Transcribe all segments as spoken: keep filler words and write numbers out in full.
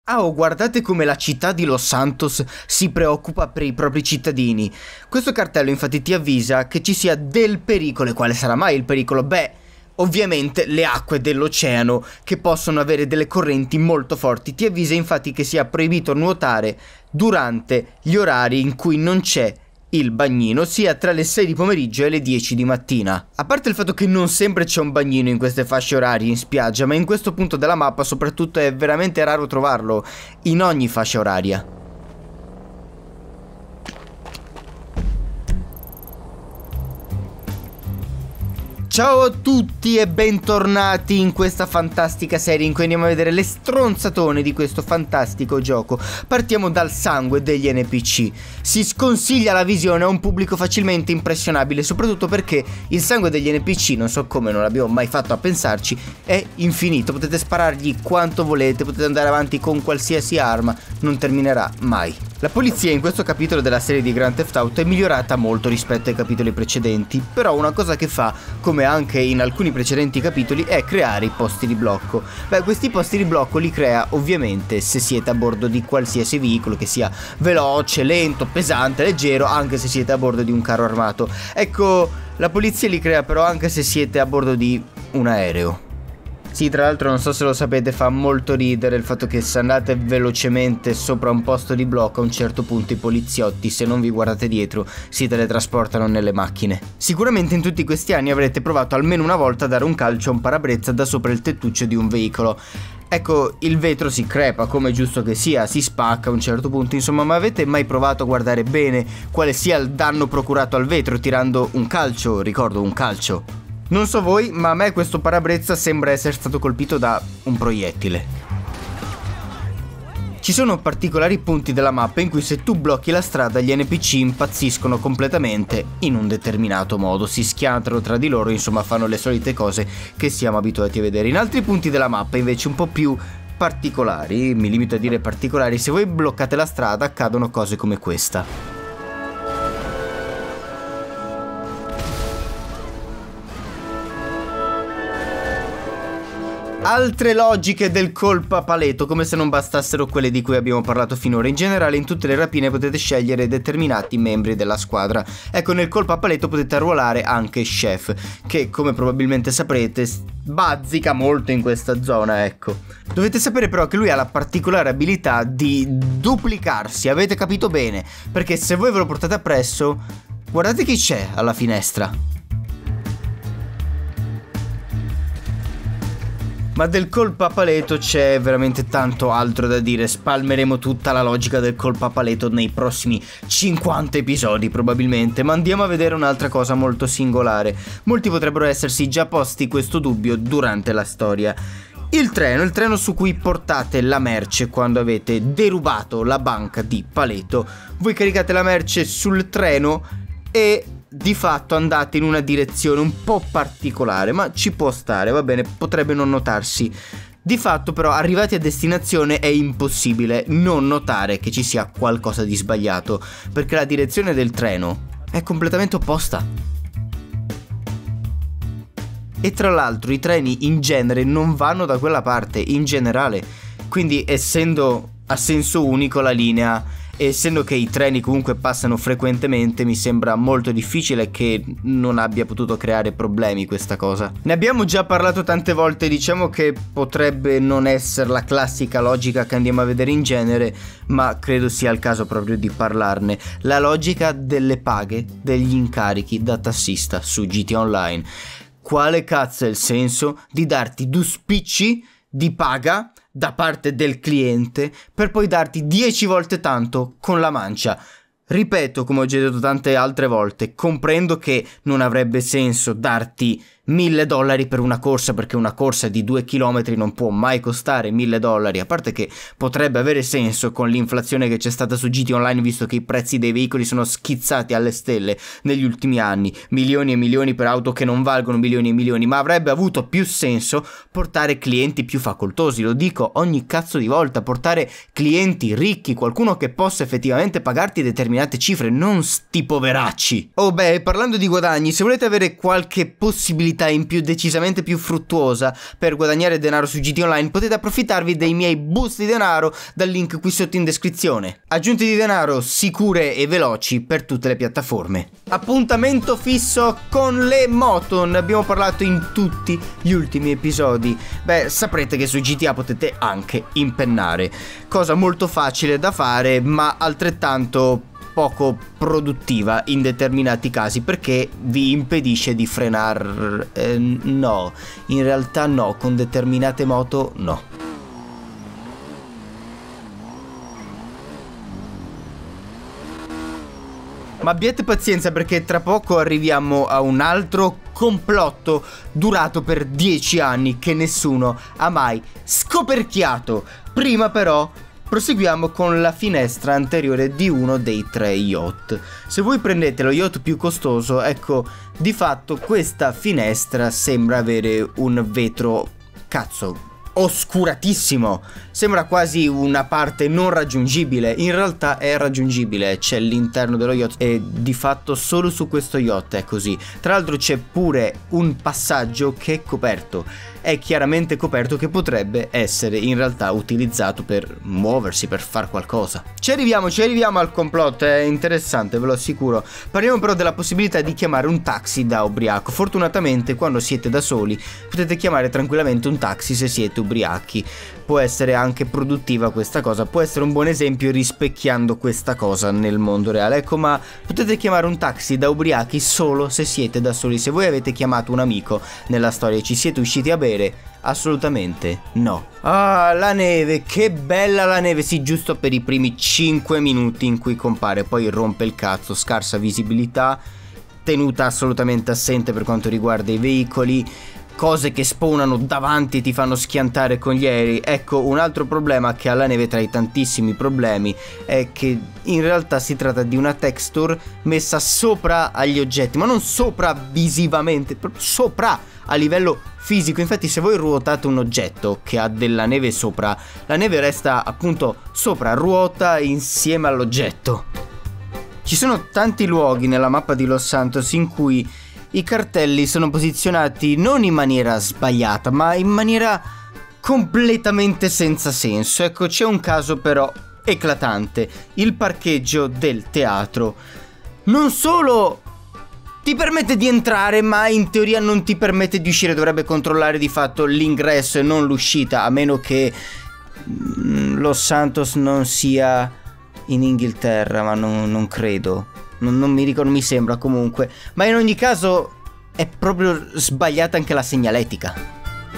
Ah, oh, guardate come la città di Los Santos si preoccupa per i propri cittadini. Questo cartello infatti ti avvisa che ci sia del pericolo. E quale sarà mai il pericolo? Beh, ovviamente le acque dell'oceano che possono avere delle correnti molto forti. Ti avvisa infatti che sia proibito nuotare durante gli orari in cui non c'è il bagnino, sia tra le sei di pomeriggio e le dieci di mattina. A parte il fatto che non sempre c'è un bagnino in queste fasce orarie in spiaggia, ma in questo punto della mappa soprattutto è veramente raro trovarlo in ogni fascia oraria. Ciao a tutti e bentornati in questa fantastica serie in cui andiamo a vedere le stronzatone di questo fantastico gioco. Partiamo dal sangue degli N P C. Si sconsiglia la visione a un pubblico facilmente impressionabile, soprattutto perché il sangue degli N P C, non so come, non l'abbiamo mai fatto a pensarci, è infinito. Potete sparargli quanto volete, potete andare avanti con qualsiasi arma, non terminerà mai. La polizia in questo capitolo della serie di Grand Theft Auto è migliorata molto rispetto ai capitoli precedenti, però una cosa che fa, come anche in alcuni precedenti capitoli, è creare i posti di blocco. Beh, questi posti di blocco li crea ovviamente se siete a bordo di qualsiasi veicolo, che sia veloce, lento, pesante, leggero, anche se siete a bordo di un carro armato. Ecco, la polizia li crea però anche se siete a bordo di un aereo. Sì, tra l'altro non so se lo sapete, fa molto ridere il fatto che se andate velocemente sopra un posto di blocco, a un certo punto i poliziotti, se non vi guardate dietro, si teletrasportano nelle macchine. Sicuramente in tutti questi anni avrete provato almeno una volta a dare un calcio a un parabrezza da sopra il tettuccio di un veicolo. Ecco, il vetro si crepa, come è giusto che sia, si spacca a un certo punto, insomma, ma avete mai provato a guardare bene quale sia il danno procurato al vetro tirando un calcio? Ricordo, un calcio. Non so voi, ma a me questo parabrezza sembra essere stato colpito da un proiettile. Ci sono particolari punti della mappa in cui se tu blocchi la strada gli N P C impazziscono completamente in un determinato modo, si schiantano tra di loro, insomma fanno le solite cose che siamo abituati a vedere. In altri punti della mappa invece un po' più particolari, mi limito a dire particolari, se voi bloccate la strada accadono cose come questa. Altre logiche del colpo a paletto, come se non bastassero quelle di cui abbiamo parlato finora. In generale in tutte le rapine potete scegliere determinati membri della squadra. Ecco, nel colpo a paletto potete arruolare anche Chef, che come probabilmente saprete bazzica molto in questa zona, ecco. Dovete sapere però che lui ha la particolare abilità di duplicarsi, avete capito bene? Perché se voi ve lo portate appresso, guardate chi c'è alla finestra. Ma del colpo a paletto c'è veramente tanto altro da dire, spalmeremo tutta la logica del colpo a paletto nei prossimi cinquanta episodi probabilmente, ma andiamo a vedere un'altra cosa molto singolare. Molti potrebbero essersi già posti questo dubbio durante la storia. Il treno, il treno su cui portate la merce quando avete derubato la banca di Paleto. Voi caricate la merce sul treno e di fatto andate in una direzione un po' particolare, ma ci può stare, va bene, potrebbe non notarsi. Di fatto però arrivati a destinazione è impossibile non notare che ci sia qualcosa di sbagliato, perché la direzione del treno è completamente opposta. E tra l'altro i treni in genere non vanno da quella parte, in generale, quindi essendo a senso unico la linea, essendo che i treni comunque passano frequentemente, mi sembra molto difficile che non abbia potuto creare problemi questa cosa. Ne abbiamo già parlato tante volte, diciamo che potrebbe non essere la classica logica che andiamo a vedere in genere, ma credo sia il caso proprio di parlarne. La logica delle paghe, degli incarichi da tassista su G T A Online. Quale cazzo è il senso di darti due spicci di paga da parte del cliente per poi darti dieci volte tanto con la mancia? Ripeto, come ho già detto tante altre volte, comprendo che non avrebbe senso darti mille dollari per una corsa, perché una corsa di due chilometri non può mai costare mille dollari, a parte che potrebbe avere senso con l'inflazione che c'è stata su G T Online, visto che i prezzi dei veicoli sono schizzati alle stelle negli ultimi anni, milioni e milioni per auto che non valgono milioni e milioni, ma avrebbe avuto più senso portare clienti più facoltosi, lo dico ogni cazzo di volta, portare clienti ricchi, qualcuno che possa effettivamente pagarti determinate cifre, non sti poveracci. Oh beh, parlando di guadagni, se volete avere qualche possibilità modalità in più decisamente più fruttuosa per guadagnare denaro su G T Online, potete approfittarvi dei miei boost di denaro dal link qui sotto in descrizione. Aggiunte di denaro sicure e veloci per tutte le piattaforme. Appuntamento fisso con le moto, ne abbiamo parlato in tutti gli ultimi episodi. Beh, saprete che su G T A potete anche impennare, cosa molto facile da fare ma altrettanto poco produttiva in determinati casi, perché vi impedisce di frenare. Eh, no, in realtà no, con determinate moto no. Ma abbiate pazienza, perché tra poco arriviamo a un altro complotto durato per dieci anni che nessuno ha mai scoperchiato. Prima però proseguiamo con la finestra anteriore di uno dei tre yacht. Se voi prendete lo yacht più costoso, ecco, di fatto questa finestra sembra avere un vetro, cazzo, oscuratissimo. Sembra quasi una parte non raggiungibile. In realtà è raggiungibile, c'è l'interno dello yacht e di fatto solo su questo yacht è così. Tra l'altro c'è pure un passaggio che è coperto. È chiaramente coperto, che potrebbe essere in realtà utilizzato per muoversi, per far qualcosa. Ci arriviamo, ci arriviamo al complotto, è interessante, ve lo assicuro. Parliamo però della possibilità di chiamare un taxi da ubriaco. Fortunatamente quando siete da soli potete chiamare tranquillamente un taxi se siete ubriachi. Può essere anche produttiva questa cosa, può essere un buon esempio rispecchiando questa cosa nel mondo reale. Ecco, ma potete chiamare un taxi da ubriachi solo se siete da soli. Se voi avete chiamato un amico nella storia e ci siete usciti a bere, assolutamente no. Ah, la neve, che bella la neve. Sì, giusto per i primi cinque minuti in cui compare, poi rompe il cazzo, scarsa visibilità, tenuta assolutamente assente per quanto riguarda i veicoli, cose che spawnano davanti e ti fanno schiantare con gli aerei. Ecco, un altro problema che ha la neve tra i tantissimi problemi è che in realtà si tratta di una texture messa sopra agli oggetti, ma non sopra visivamente, proprio sopra a livello fisico. Infatti se voi ruotate un oggetto che ha della neve sopra, la neve resta appunto sopra, ruota insieme all'oggetto. Ci sono tanti luoghi nella mappa di Los Santos in cui i cartelli sono posizionati non in maniera sbagliata, ma in maniera completamente senza senso. Ecco, c'è un caso però eclatante: il parcheggio del teatro. Non solo ti permette di entrare, ma in teoria non ti permette di uscire. Dovrebbe controllare di fatto l'ingresso e non l'uscita, a meno che Los Santos non sia in Inghilterra, ma non, non credo. Non, non mi ricordo, mi sembra comunque. Ma in ogni caso è proprio sbagliata anche la segnaletica.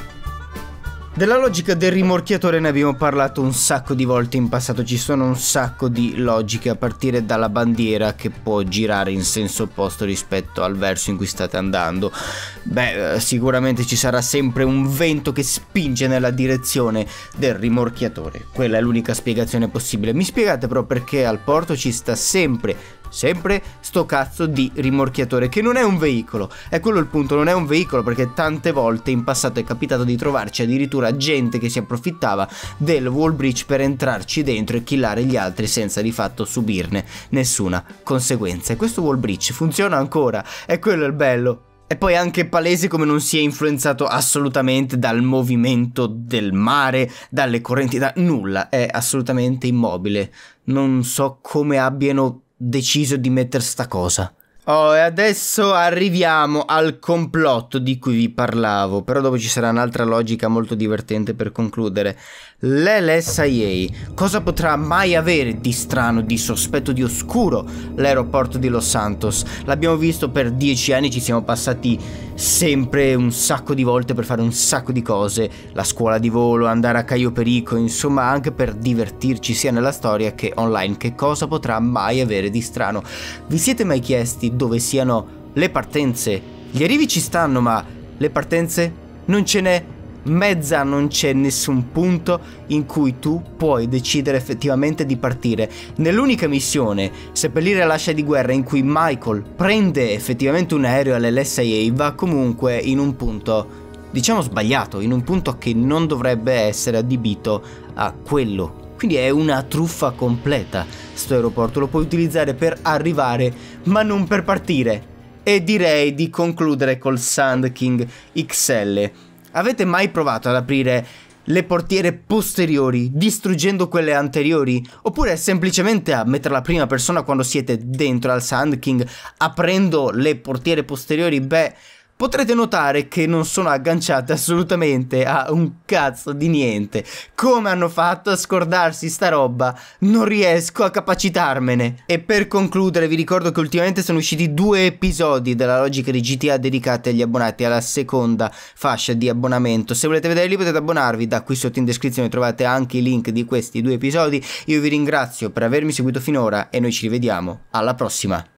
Della logica del rimorchiatore ne abbiamo parlato un sacco di volte in passato. Ci sono un sacco di logiche, a partire dalla bandiera che può girare in senso opposto rispetto al verso in cui state andando. Beh, sicuramente ci sarà sempre un vento che spinge nella direzione del rimorchiatore. Quella è l'unica spiegazione possibile. Mi spiegate però perché al porto ci sta sempre Sempre sto cazzo di rimorchiatore, che non è un veicolo. È quello il punto, non è un veicolo, perché tante volte in passato è capitato di trovarci addirittura gente che si approfittava del wall bridge per entrarci dentro e killare gli altri senza di fatto subirne nessuna conseguenza. E questo wall bridge funziona ancora, è quello il bello. E poi è anche palese come non sia influenzato assolutamente dal movimento del mare, dalle correnti, da nulla. È assolutamente immobile. Non so come abbiano deciso di mettere sta cosa. Oh, e adesso arriviamo al complotto di cui vi parlavo, però dopo ci sarà un'altra logica molto divertente per concludere. L'L S I A cosa potrà mai avere di strano, di sospetto, di oscuro l'aeroporto di Los Santos? L'abbiamo visto per dieci anni, ci siamo passati sempre un sacco di volte per fare un sacco di cose, la scuola di volo, andare a Caio Perico, insomma anche per divertirci sia nella storia che online. Che cosa potrà mai avere di strano? Vi siete mai chiesti dove siano le partenze? Gli arrivi ci stanno, ma le partenze non ce n'è mezza, non c'è nessun punto in cui tu puoi decidere effettivamente di partire. Nell'unica missione, seppellire l'ascia di guerra, in cui Michael prende effettivamente un aereo all'L S I A, va comunque in un punto, diciamo, sbagliato, in un punto che non dovrebbe essere adibito a quello. Quindi è una truffa completa sto aeroporto. Lo puoi utilizzare per arrivare ma non per partire. E direi di concludere col Sand King X L. Avete mai provato ad aprire le portiere posteriori distruggendo quelle anteriori? Oppure semplicemente a mettere la prima persona quando siete dentro al Sand King aprendo le portiere posteriori? Beh, potrete notare che non sono agganciate assolutamente a un cazzo di niente. Come hanno fatto a scordarsi sta roba? Non riesco a capacitarmene. E per concludere vi ricordo che ultimamente sono usciti due episodi della logica di G T A dedicati agli abbonati alla seconda fascia di abbonamento. Se volete vederli potete abbonarvi, da qui sotto in descrizione trovate anche i link di questi due episodi. Io vi ringrazio per avermi seguito finora e noi ci rivediamo alla prossima.